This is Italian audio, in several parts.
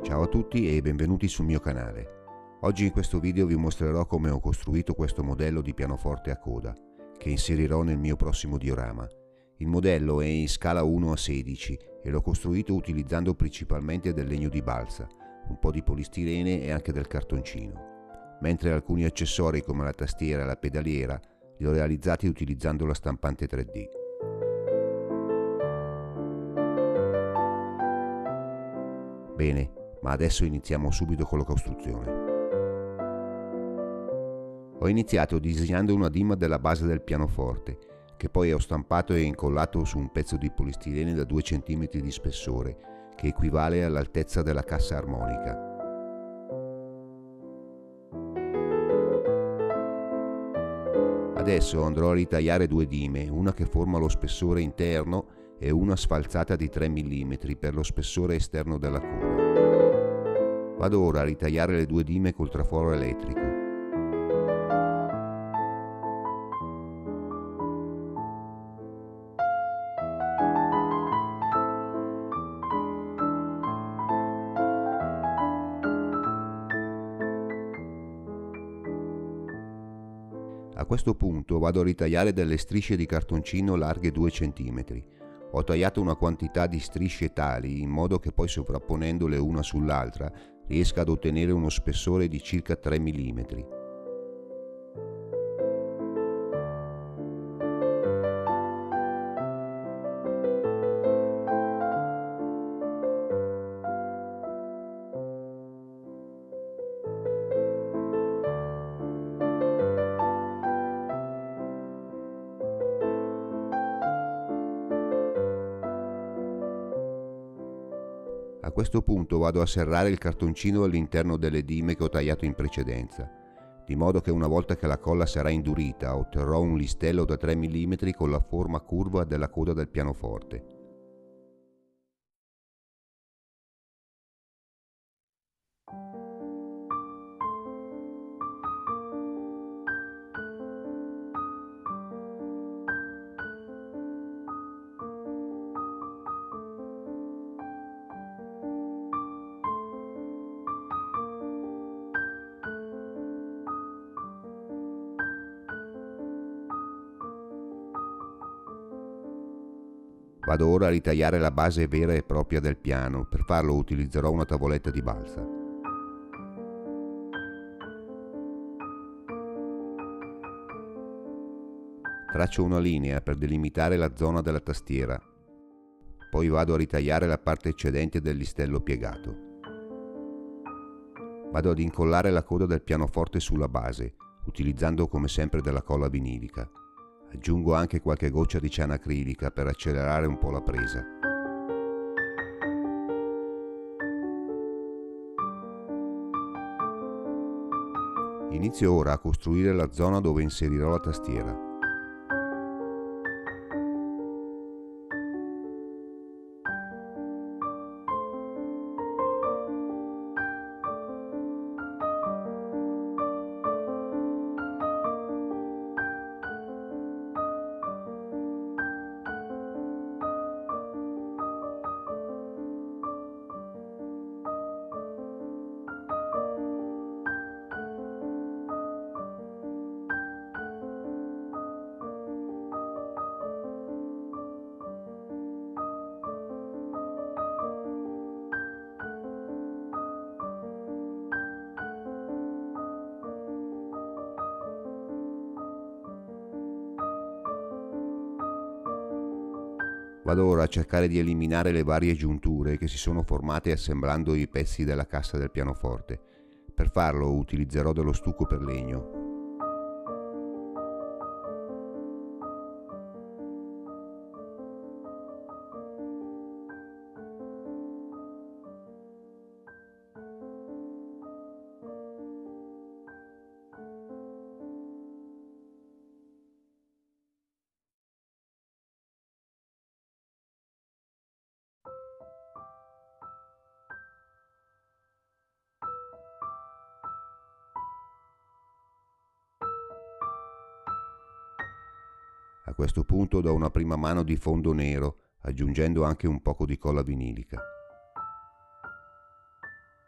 Ciao a tutti e benvenuti sul mio canale. Oggi in questo video vi mostrerò come ho costruito questo modello di pianoforte a coda, che inserirò nel mio prossimo diorama. Il modello è in scala 1:16 e l'ho costruito utilizzando principalmente del legno di balsa, un po' di polistirene e anche del cartoncino, mentre alcuni accessori come la tastiera e la pedaliera li ho realizzati utilizzando la stampante 3D. Bene, ma adesso iniziamo subito con la costruzione. Ho iniziato disegnando una dima della base del pianoforte, che poi ho stampato e incollato su un pezzo di polistirene da 2 cm di spessore, che equivale all'altezza della cassa armonica. Adesso andrò a ritagliare 2 dime, una che forma lo spessore interno e una sfalzata di 3 mm per lo spessore esterno della coda. Vado ora a ritagliare le 2 dime col traforo elettrico. A questo punto vado a ritagliare delle strisce di cartoncino larghe 2 cm. Ho tagliato una quantità di strisce tali in modo che poi sovrapponendole una sull'altra riesca ad ottenere uno spessore di circa 3 mm. A questo punto vado a serrare il cartoncino all'interno delle dime che ho tagliato in precedenza, di modo che una volta che la colla sarà indurita otterrò un listello da 3 mm con la forma curva della coda del pianoforte. Vado ora a ritagliare la base vera e propria del piano. Per farlo utilizzerò una tavoletta di balsa. Traccio una linea per delimitare la zona della tastiera. Poi vado a ritagliare la parte eccedente del listello piegato. Vado ad incollare la coda del pianoforte sulla base, utilizzando come sempre della colla vinilica. Aggiungo anche qualche goccia di ciana acrilica per accelerare un po' la presa. Inizio ora a costruire la zona dove inserirò la tastiera. Vado ora a cercare di eliminare le varie giunture che si sono formate assemblando i pezzi della cassa del pianoforte. Per farlo utilizzerò dello stucco per legno. A questo punto do una prima mano di fondo nero, aggiungendo anche un poco di colla vinilica.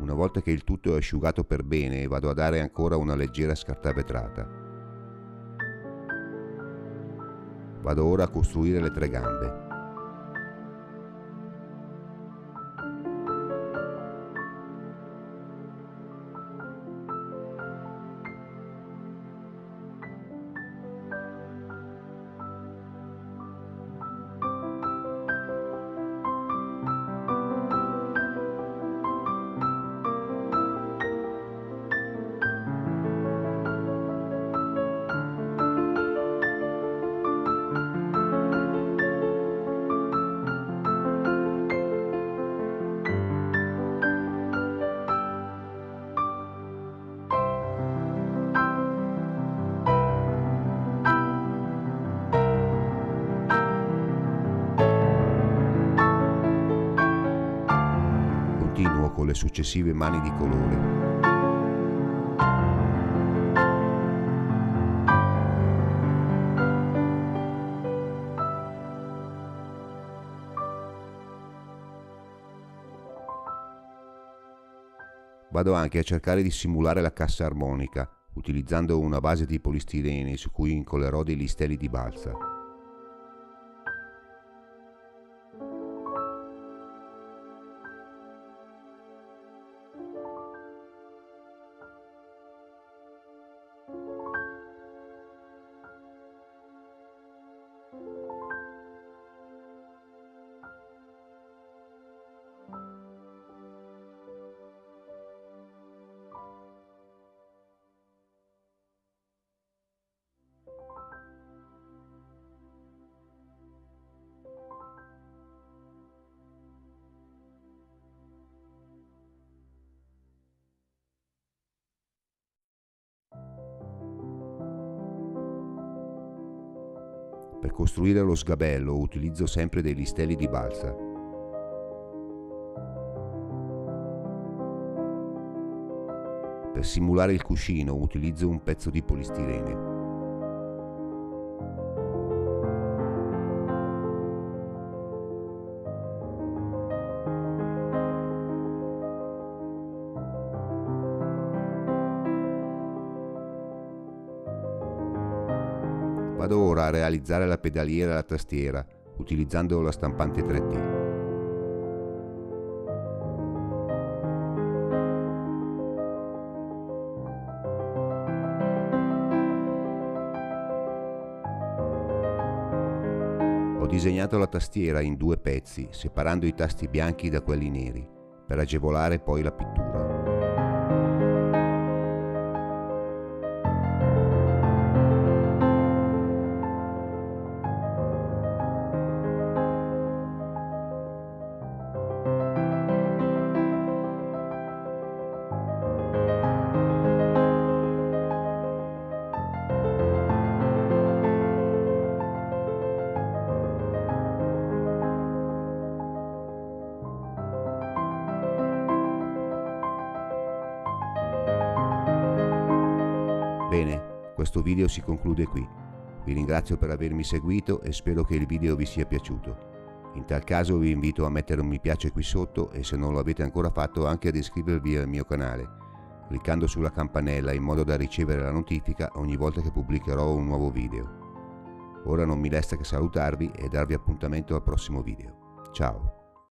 Una volta che il tutto è asciugato per bene, vado a dare ancora una leggera scartavetrata. Vado ora a costruire le 3 gambe. Continuo con le successive mani di colore. Vado anche a cercare di simulare la cassa armonica, utilizzando una base di polistirene su cui incollerò dei listelli di balsa. Per costruire lo sgabello utilizzo sempre dei listelli di balsa. Per simulare il cuscino utilizzo un pezzo di polistirene. Vado ora a realizzare la pedaliera e la tastiera, utilizzando la stampante 3D. Ho disegnato la tastiera in 2 pezzi, separando i tasti bianchi da quelli neri, per agevolare poi la pittura. Bene, questo video si conclude qui. Vi ringrazio per avermi seguito e spero che il video vi sia piaciuto. In tal caso vi invito a mettere un mi piace qui sotto e, se non lo avete ancora fatto, anche ad iscrivervi al mio canale, cliccando sulla campanella in modo da ricevere la notifica ogni volta che pubblicherò un nuovo video. Ora non mi resta che salutarvi e darvi appuntamento al prossimo video. Ciao!